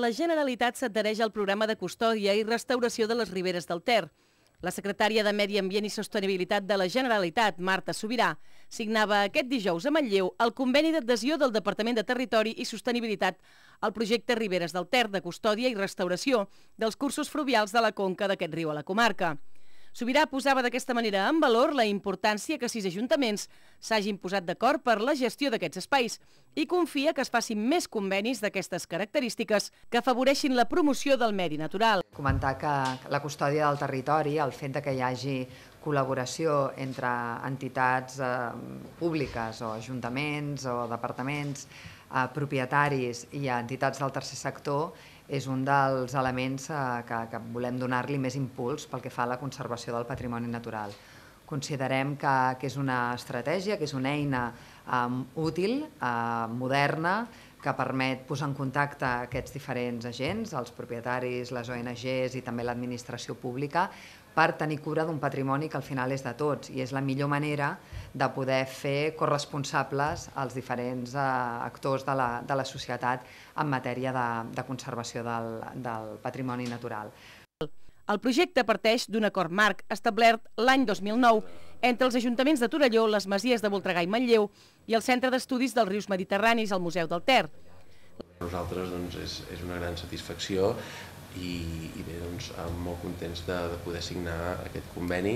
la Generalitat s'adhereix al programa de custòdia i restauració de les riberes del Ter. La secretària de Medi Ambient i Sostenibilitat de la Generalitat, Marta Subirà, signava aquest dijous a Manlleu el conveni d'adhesió del Departament de Territori i Sostenibilitat al projecte Riberes del Ter de custòdia i restauració dels cursos fluvials de la conca d'aquest riu a la comarca. Subirà posava d'aquesta manera en valor la importància que 6 ajuntaments s'hagin posat d'acord per la gestió d'aquests espais i confia que es facin més convenis d'aquestes característiques que afavoreixin la promoció del medi natural. Comentar que la custòdia del territori, el fet que hi hagi col·laboració entre entitats públiques o ajuntaments o departaments, propietaris i entitats del tercer sector, és un dels elements que volem donar-li més impuls pel que fa a la conservació del patrimoni natural. Considerem que és una estratègia, que és una eina útil, moderna, que permet posar en contacte aquests diferents agents, els propietaris, les ONGs i també l'administració pública, per tenir cura d'un patrimoni que al final és de tots i és la millor manera de poder fer corresponsables els diferents actors de la societat en matèria de conservació del patrimoni natural. El projecte parteix d'un acord marc establert l'any 2009 entre els ajuntaments de Torelló, les Masies de Voltregà i Manlleu i el Centre d'Estudis dels Rius Mediterranis al Museu del Ter. Per nosaltres és una gran satisfacció i bé, molt contents de poder signar aquest conveni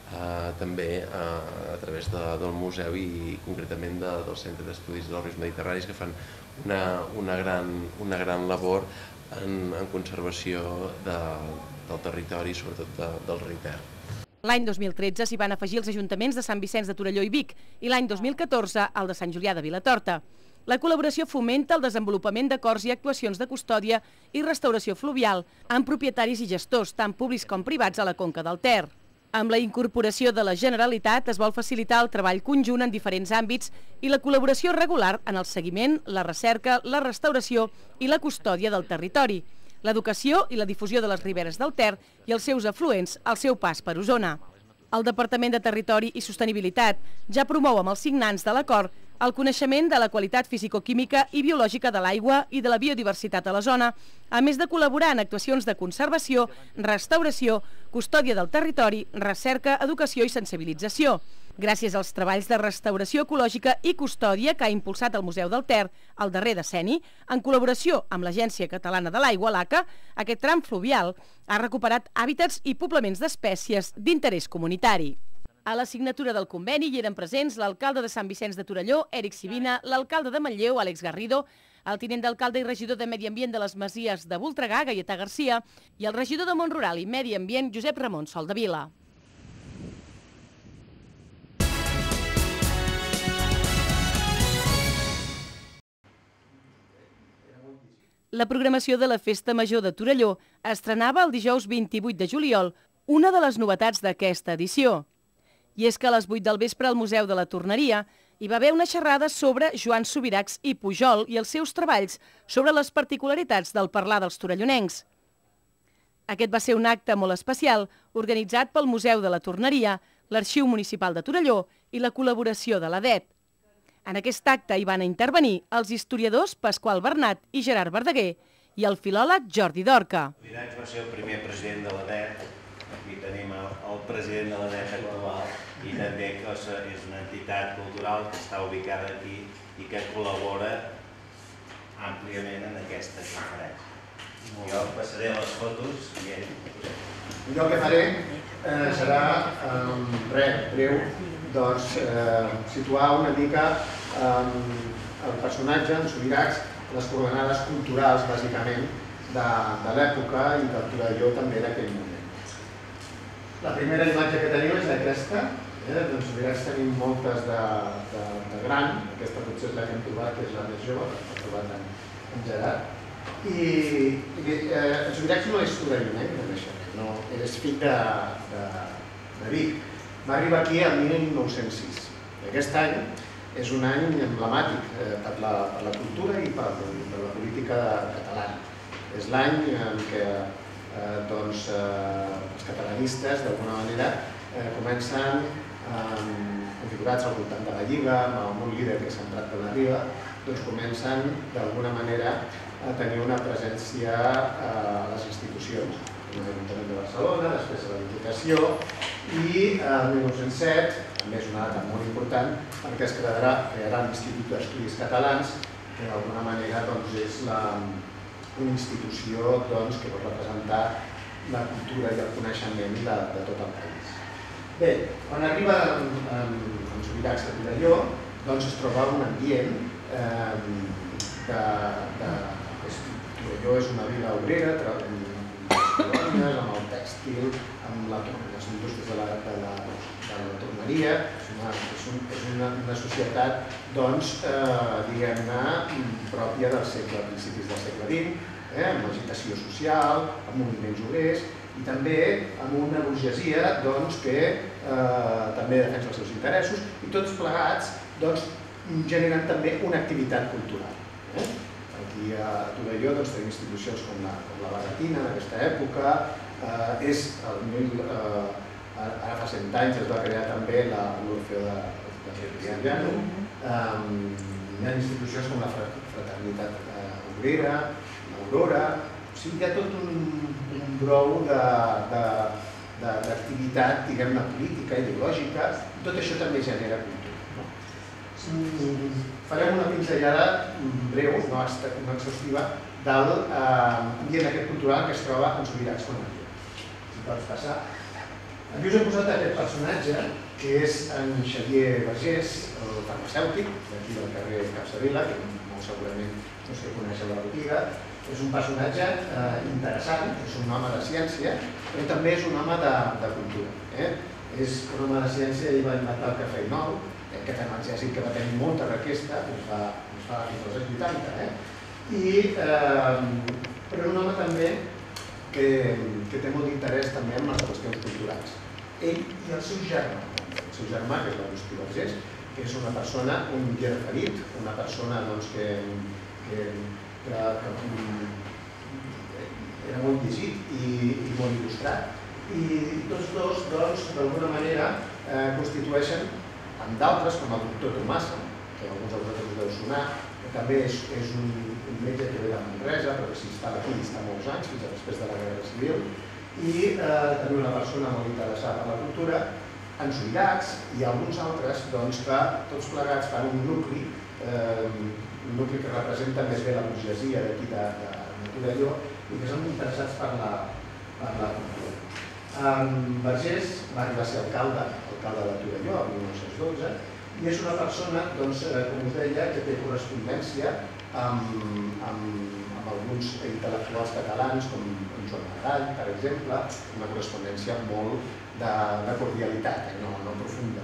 també a través del museu i concretament del Centre d'Estudis dels Rius Mediterranis, que fan una gran labor en conservació del territori, sobretot del riu Ter. L'any 2013 s'hi van afegir els ajuntaments de Sant Vicenç de Torelló i Vic i l'any 2014 el de Sant Julià de Vilatorta. La col·laboració fomenta el desenvolupament d'acords i actuacions de custòdia i restauració fluvial amb propietaris i gestors, tant públics com privats, a la conca del Ter. Amb la incorporació de la Generalitat es vol facilitar el treball conjunt en diferents àmbits i la col·laboració regular en el seguiment, la recerca, la restauració i la custòdia del territori, l'educació i la difusió de les riberes del Ter i els seus afluents al seu pas per Osona. El Departament de Territori i Sostenibilitat ja promou amb els signants de l'acord el coneixement de la qualitat fisicoquímica i biològica de l'aigua i de la biodiversitat a la zona, a més de col·laborar en actuacions de conservació, restauració, custòdia del territori, recerca, educació i sensibilització. Gràcies als treballs de restauració ecològica i custòdia que ha impulsat el Museu del Ter, el darrer decenni, en col·laboració amb l'Agència Catalana de l'Aigua, l'ACA, aquest tram fluvial ha recuperat hàbitats i poblaments d'espècies d'interès comunitari. A la signatura del conveni hi eren presents l'alcalde de Sant Vicenç de Torelló, Eric Sibina, l'alcalde de Manlleu, Àlex Garrido, el tinent d'alcalde i regidor de Medi Ambient de les Masies de Voltregà, Gaietà Garcia, i el regidor de Mont Rural i Medi Ambient, Josep Ramon Soldevila. La programació de la Festa Major de Torelló estrenava el dijous 28 de juliol, una de les novetats d'aquesta edició. I és que a les 8 del vespre al Museu de la Torneria hi va haver una xerrada sobre Joan Subirachs i Pujol i els seus treballs sobre les particularitats del parlar dels torellonencs. Aquest va ser un acte molt especial organitzat pel Museu de la Torneria, l'Arxiu Municipal de Torelló i la col·laboració de l'ADET. En aquest acte hi van intervenir els historiadors Pasqual Bernat i Gerard Verdaguer i el filòleg Jordi Dorca. Subirachs va ser el primer president de l'ADET. Aquí tenim el president de l'ADET actual i també que és una entitat cultural que està ubicada aquí i que col·labora àmpliament en aquesta conferència. Jo passaré les fotos i ell... Jo el que faré serà breu, situar una mica el personatge, en Subirachs, les coordenades culturals, bàsicament, de l'època i del Torelló també d'aquell moment. La primera imatge que tenim és aquesta. D'en Subirachs tenim moltes de gran, aquesta potser és la que hem trobat, que és la més jove, que hem trobat en Gerard. I en Subirachs no és torellonenc de naixement, és fill de Vic. Va arribar aquí el 1906. Aquest any és un any emblemàtic per la cultura i per la política catalana. És l'any en què els catalanistes, d'alguna manera, comencen configurats al voltant de la Lliga, amb un líder que és Prat de la Riba, comencen d'alguna manera a tenir una presència a les institucions, com l'Ajuntament de Barcelona, després a la Diputació, i el 1907, també és una data molt important, perquè es crearà l'Institut d'Estudis Catalans, que d'alguna manera és una institució que pot representar la cultura i el coneixement de tot el país. Bé, quan arriba en Subirats de Torelló, es troba un ambient Torelló és una vila obrera, colònies, amb el tèxtil, amb les indústries de la torneria. És una societat, diguem-ne, pròpia del segle, principis del segle XX, amb agitació social, amb moviments obrers i també amb una burgesia que també defensa els seus interessos i tots plegats generen també una activitat cultural. Aquí a Torelló tenim institucions com la Baratina d'aquesta època, ara fa 100 anys es va crear també l'Orfeó de Cipriano, hi ha institucions com la Fraternitat Obrera, l'Aurora, o sigui, hi ha tot un brou d'activitat, diguem-ne, política, ideològica, i tot això també genera cultura. Farem una pinzellada breu, no exhaustiva, de l'ambient aquest cultural que es troba en Subirats de Torelló. Si pots passar. Aquí us he posat aquest personatge, que és en Xavier Vergés, el farmacèutic, d'aquí del carrer Capdevila, que molt segurament no sé conèixer la botiga. És un personatge interessant, és un home de ciència, però també és un home de cultura. És un home de ciència i va inventar el cafè-inol, aquest analgèsic que va tenir molta requesta, fins fa fins als anys 80, però un home també que té molt d'interès també en les qüestions culturals. Ell i el seu germà, que és l'Agustí Vergés, que és una persona, un guia ferit, una persona que era molt llegit i molt il·lustrat, i tots dos, d'alguna manera, constitueixen amb d'altres, com el doctor Tomàs, que alguns de vosaltres us deu sonar, que també és un metge que ve de Manresa, però que s'instal·la aquí i està molts anys, fins després de la Guerra Civil, i també una persona molt interessada per la cultura, en Subirats i alguns altres que tots plegats fan un nucli que representa més bé la burgesia d'aquí de Torelló i que són interessats per la cultura. Vergés va arribar a ser alcalde de Torelló el 1912 i és una persona, com us deia, que té correspondència amb alguns intel·lectuals catalans com Joan Maragall, per exemple, una correspondència molt de cordialitat, no profunda.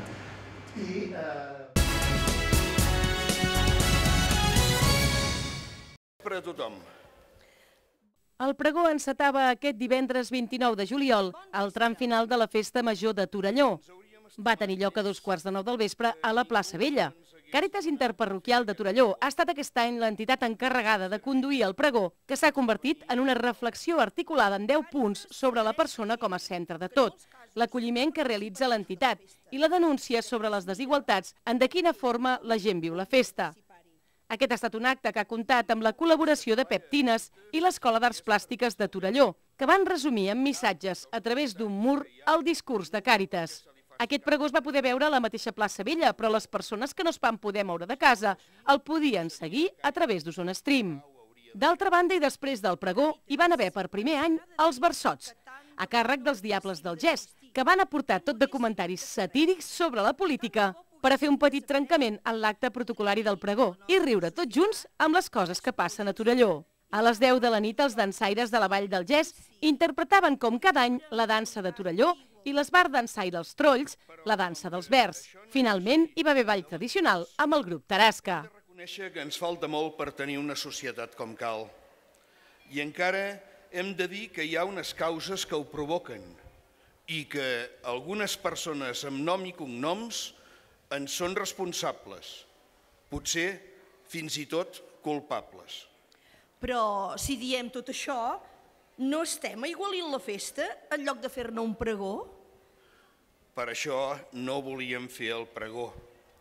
Per a tothom. El pregó encetava aquest divendres 29 de juliol, al tram final de la Festa Major de Torelló. Va tenir lloc a 2:15 del vespre a la plaça Vella. Càritas Interparroquial de Torelló ha estat aquest any l'entitat encarregada de conduir el pregó, que s'ha convertit en una reflexió articulada en 10 punts sobre la persona com a centre de tot, l'acolliment que realitza l'entitat i la denúncia sobre les desigualtats en de quina forma la gent viu la festa. Aquest ha estat un acte que ha comptat amb la col·laboració de Pep Tines i l'Escola d'Arts Plàstiques de Torelló, que van resumir en missatges a través d'un mur el discurs de Càritas. Aquest pregó es va poder veure a la mateixa plaça Vella, però les persones que no es van poder moure de casa el podien seguir a través d'Osona Stream. D'altra banda, i després del pregó, hi van haver per primer any els versots, a càrrec dels Diables del Gest, que van aportar tot de comentaris satírics sobre la política per a fer un petit trencament en l'acte protocolari del pregó i riure tots junts amb les coses que passen a Torelló. A les 10 de la nit, els dansaires de la Vall del Gest interpretaven com cada any la dansa de Torelló i l'esbar dansaire dels Trolls, la dansa dels Verds. Finalment, hi va haver ball tradicional amb el grup Tarasca. Hem de reconèixer que ens falta molt per tenir una societat com cal. I encara hem de dir que hi ha unes causes que ho provoquen i que algunes persones amb nom i cognoms en són responsables, potser fins i tot culpables. Però si diem tot això, no estem aigualint la festa en lloc de fer-ne un pregó? Per això no volíem fer el pregó.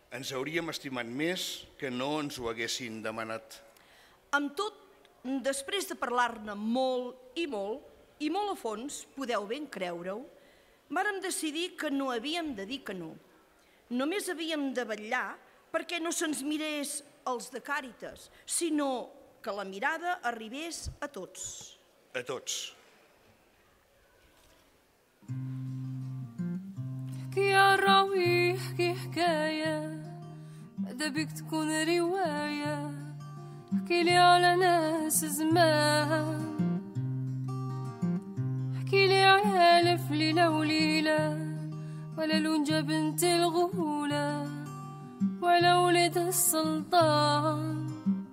Ens hauríem estimat més que no ens ho haguessin demanat. Amb tot, després de parlar-ne molt i molt a fons, podeu ben creure-ho, vàrem decidir que no havíem de dir que no. Només havíem de vetllar perquè no se'ns mirés els de Càritas, sinó que la mirada arribés a tots. A tots. احكي يا راوي احكي حكاية ماذا بك تكون رواية احكي لي على ناس زمان احكي لي على ألف ليلة وليلة ولا لونجة بنت الغولة ولا ولد السلطان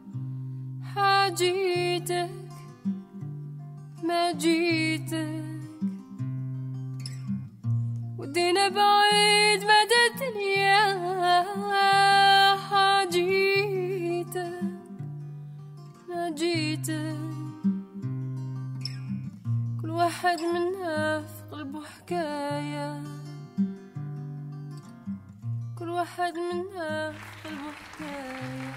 حاجيتك ما جيتك ودينا بعيد مدى الدنيا حاجيتك ما جيتك كل واحد منا في قلبه حكاية كل واحد منا في قلبه حكاية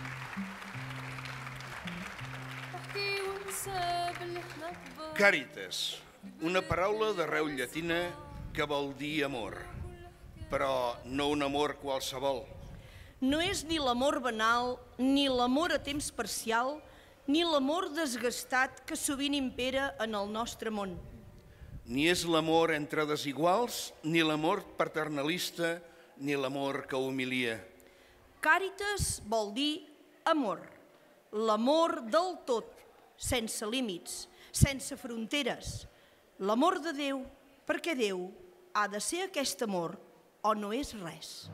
احكي ونسى باللي احنا كبار. Càritas, una paraula d'arreu llatina que vol dir amor, però no un amor qualsevol. No és ni l'amor banal, ni l'amor a temps parcial, ni l'amor desgastat que sovint impera en el nostre món. Ni és l'amor entre desiguals, ni l'amor paternalista, ni l'amor que humilia. Càritas vol dir amor, l'amor del tot, sense límits, sense fronteres. L'amor de Déu, perquè Déu ha de ser aquest amor o no és res.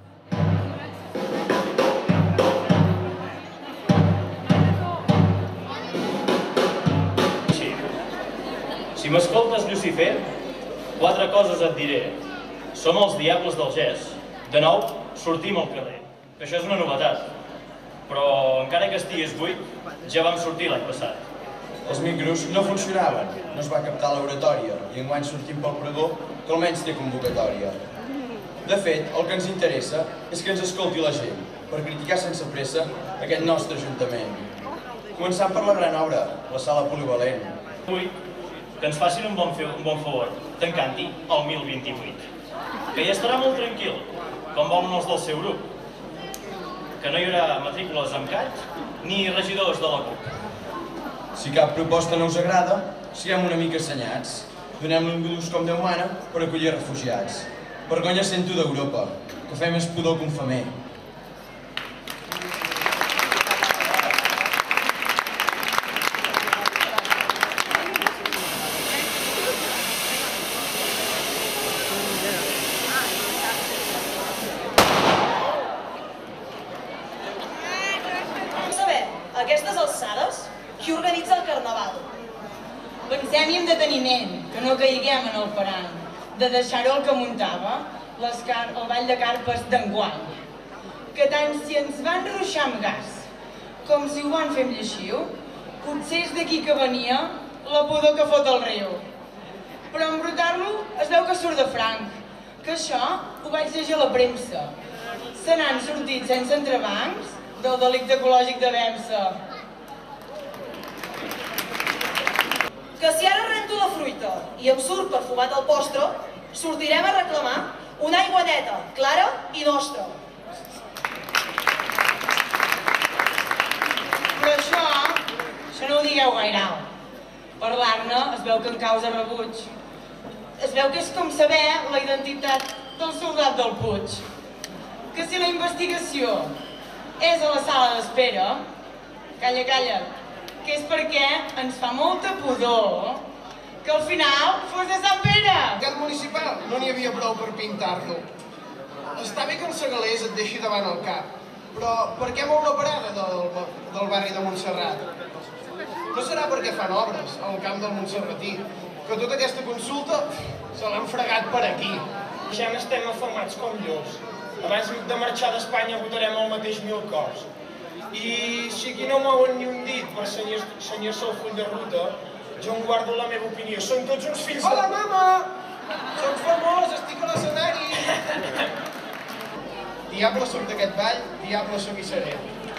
Si m'escoltes, Lucifer, 4 coses et diré. Som els diables del gest. De nou, sortim al carrer. Això és una novetat. Però encara que estigués buit, ja vam sortir l'any passat. Els micros no funcionaven, no es va captar l'oratòria i enguany sortim pel pregó que almenys té convocatòria. De fet, el que ens interessa és que ens escolti la gent per criticar sense pressa aquest nostre ajuntament. Començant per la gran obra, la sala polivalent. Vull que ens facin un bon favor, tancant-hi el 1028. Que ja estarà molt tranquil, com volen els del seu grup. Que no hi haurà matrícules amb CAT ni regidors de la CUP. Si cap proposta no us agrada, siguem una mica assenyats. Donem-nos com Déu mana per acollir refugiats. Vergonya sento d'Europa, que fem més pudor que un femer. Saber, a aquestes alçades, qui organitza el carnaval? Pensem-hi amb deteniment, que no caiguem en el parany, de deixar-ho el que muntava, el ball de carpes d'enguany. Que tant si ens van ruixar amb gas, com si ho van fer amb lleixiu, potser és d'aquí que venia la pudor que fot el riu. Però embrutar-lo es veu que surt de franc, que això ho vaig llegir a la premsa. Se n'han sortit sense entrebancs del delicte ecològic de Bemsa. Que si ara rento la fruita i em surt perfumat el postre, sortirem a reclamar una aigua neta, clara i nostra. Però això no ho digueu gaire alt. Parlar-ne es veu que en causa rebuig. Es veu que és com saber la identitat del soldat del Puig. Que si la investigació és a la sala d'espera, calla, calla, que és perquè ens fa molta pudor que al final fos de Sant Pere. Aquest municipal no n'hi havia prou per pintar-lo. Està bé que el segalers et deixi davant el cap, però per què mou la parada del barri de Montserrat? No serà perquè fan obres al camp del Montserratí, que tota aquesta consulta se l'han fregat per aquí. Ja n'estem afamats com llops. Abans de marxar d'Espanya votarem el mateix 1000 cops. I si aquí no mouen ni un dit per senyar-se el full de ruta, jo em guardo la meva opinió. Són tots uns fills de... Hola, mama! Soc famós, estic a l'escenari! diable soc d'aquest ball, diable soc i seré.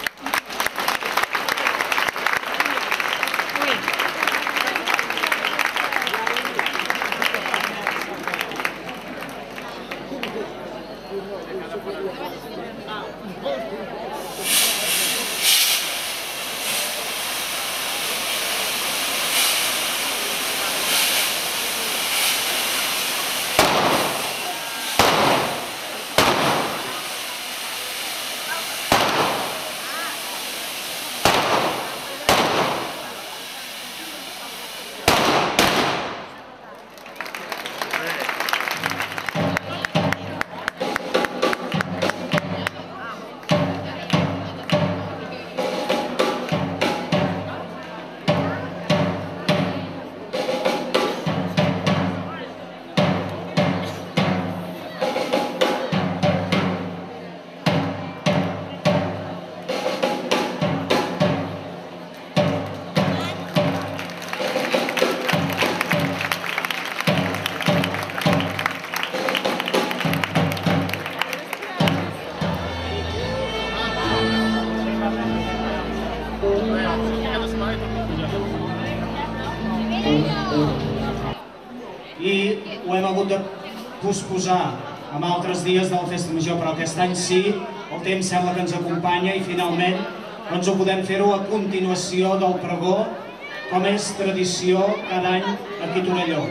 I ho hem hagut de posposar en altres dies de la Festa Major, però aquest any sí, el temps sembla que ens acompanya i finalment doncs ho podem fer-ho a continuació del pregó, com és tradició cada any aquí a Torelló.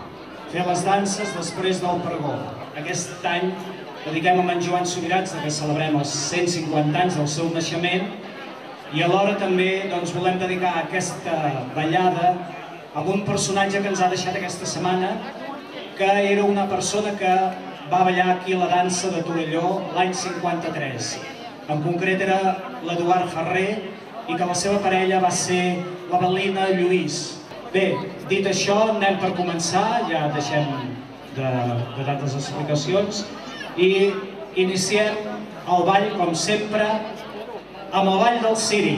Fer les danses després del pregó. Aquest any dediquem a en Joan Subirats, que celebrem els 150 anys del seu naixement, i alhora també volem dedicar aquesta ballada a un personatge que ens ha deixat aquesta setmana, que era una persona que va ballar aquí a la dansa de Torelló l'any 53. En concret era l'Eduard Ferrer i que la seva parella va ser la Belina Lluís. Bé, dit això, anem per començar, ja deixem de tantes explicacions i iniciem el ball, com sempre, amb el ball del ciri.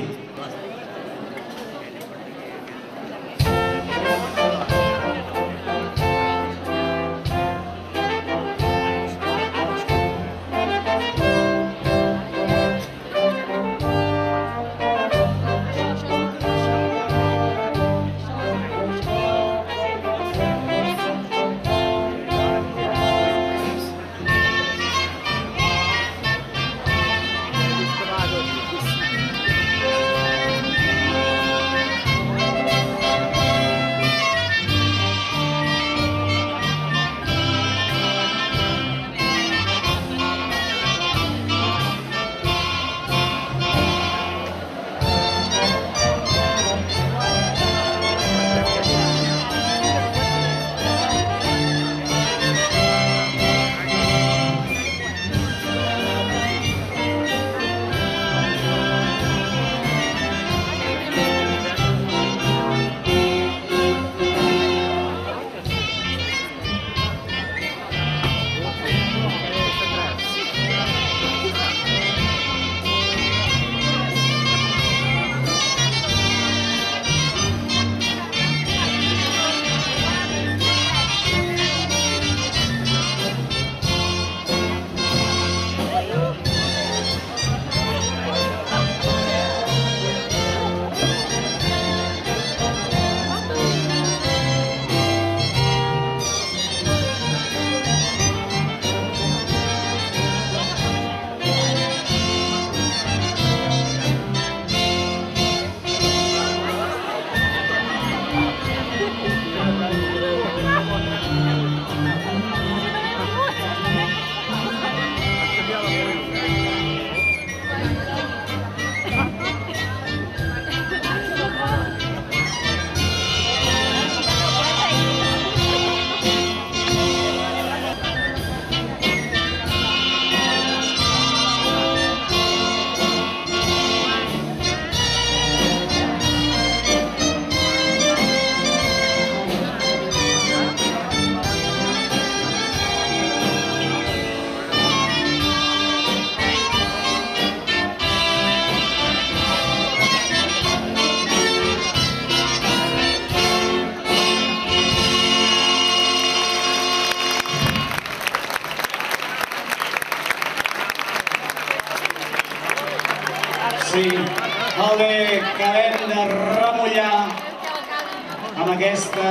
Sí, molt bé, acabem de remullar amb aquesta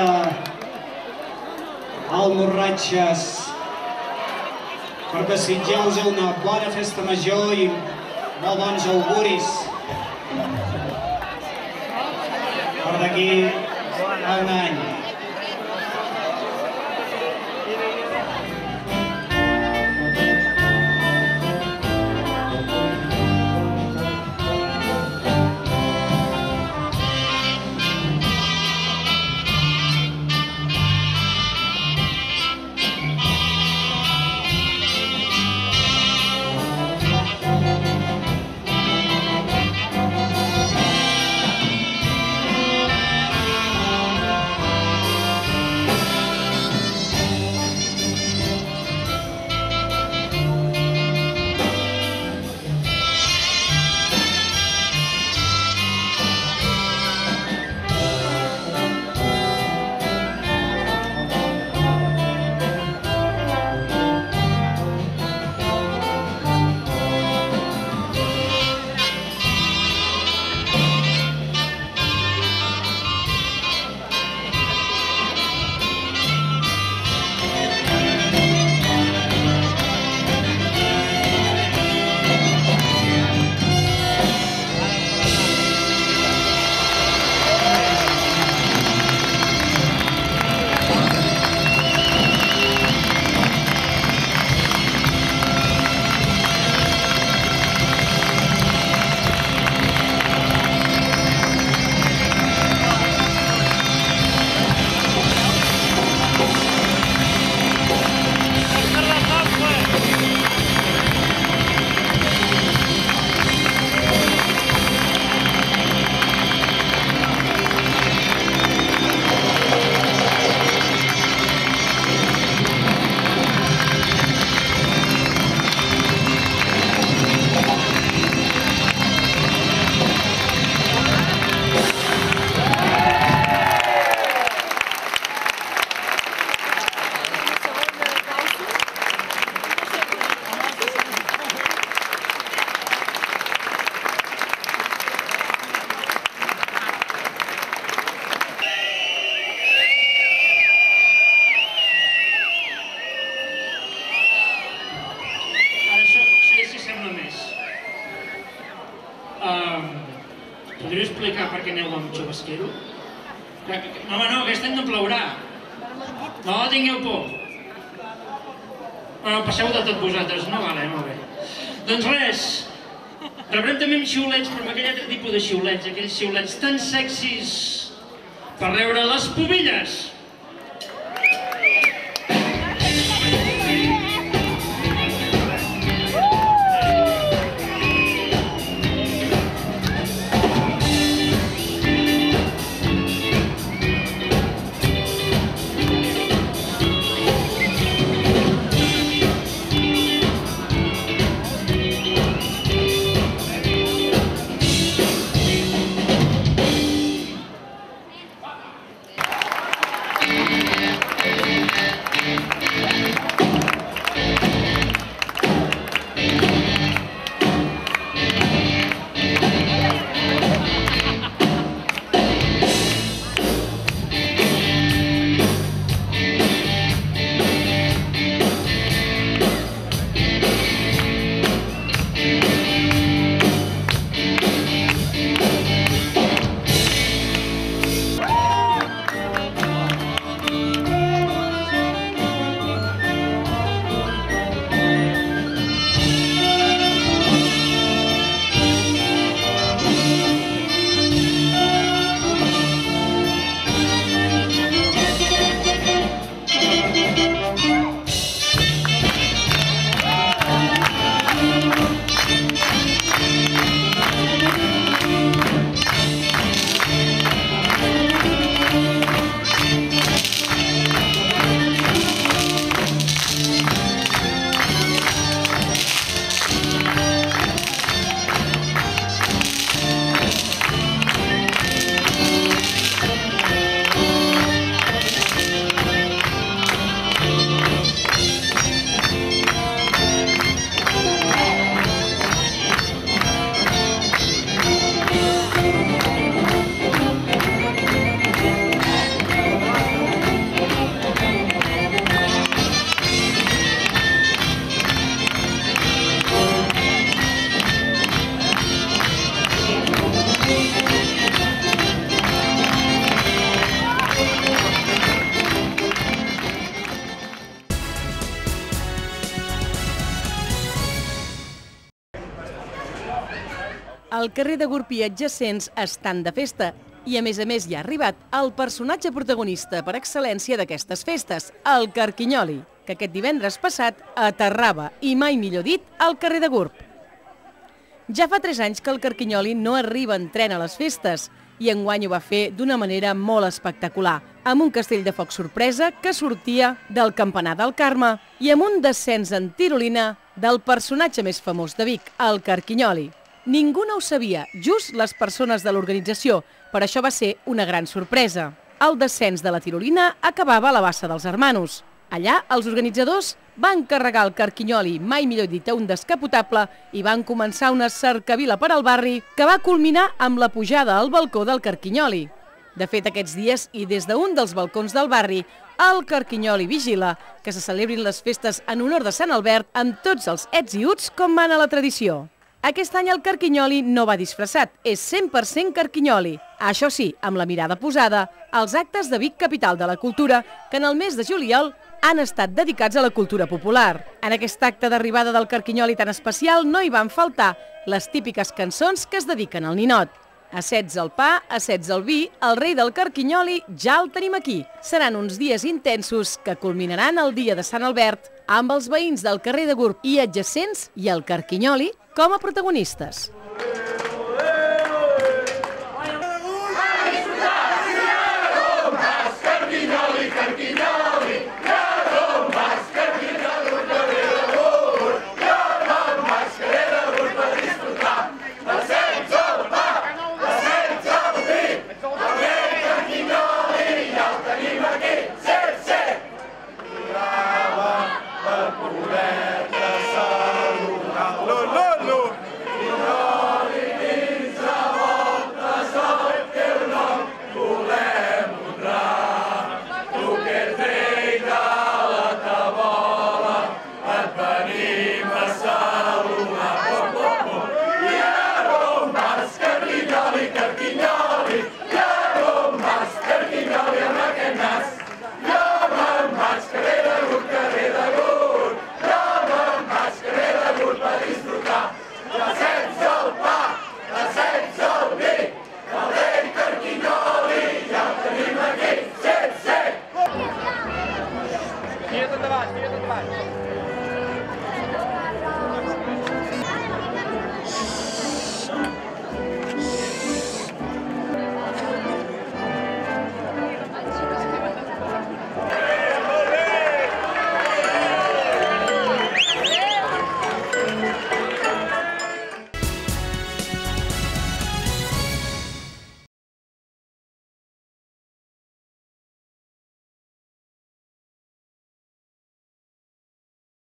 almorratxes per desitjar-vos una bona festa major i molt bons auguris per d'aquí a un any. Podria explicar per què aneu amb xubasquero? No, home, no, aquest any no plourà. No, tingueu por. Bueno, passeu de tot vosaltres, no? Vale, molt bé. Doncs res, rebrem també amb xiulets, però amb aquell altre tipus de xiulets, aquells xiulets tan sexis per rebre les pubilles. El carrer de Gurb i adjacents estan de festa i, a més, hi ha arribat el personatge protagonista per excel·lència d'aquestes festes, el Carquinyoli, que aquest divendres passat aterrava, i mai millor dit, al carrer de Gurb. Ja fa 3 anys que el Carquinyoli no arriba en tren a les festes i enguany ho va fer d'una manera molt espectacular, amb un castell de foc sorpresa que sortia del campanar del Carme i amb un descens en tirolina del personatge més famós de Vic, el Carquinyoli. Ningú no ho sabia, just les persones de l'organització, per això va ser una gran sorpresa. El descens de la tirolina acabava a la Bassa dels Hermanos. Allà, els organitzadors van carregar el Carquinyoli, mai millor dit, a un descapotable i van començar una cercavila per al barri que va culminar amb la pujada al balcó del Carquinyoli. De fet, aquests dies, i des d'un dels balcons del barri, el Carquinyoli vigila que se celebrin les festes en honor de Sant Albert amb tots els ets i uts com mana la tradició. Aquest any el Carquinyoli no va disfressat, és 100% Carquinyoli. Això sí, amb la mirada posada als actes de Vic Capital de la Cultura, que en el mes de juliol han estat dedicats a la cultura popular. En aquest acte d'arribada del Carquinyoli tan especial no hi van faltar les típiques cançons que es dediquen al ninot. Assets el pa, assets el vi, el rei del Carquinyoli ja el tenim aquí. Seran uns dies intensos que culminaran el dia de Sant Albert amb els veïns del carrer de Gurb i adjacents i el Carquinyoli com a protagonistes.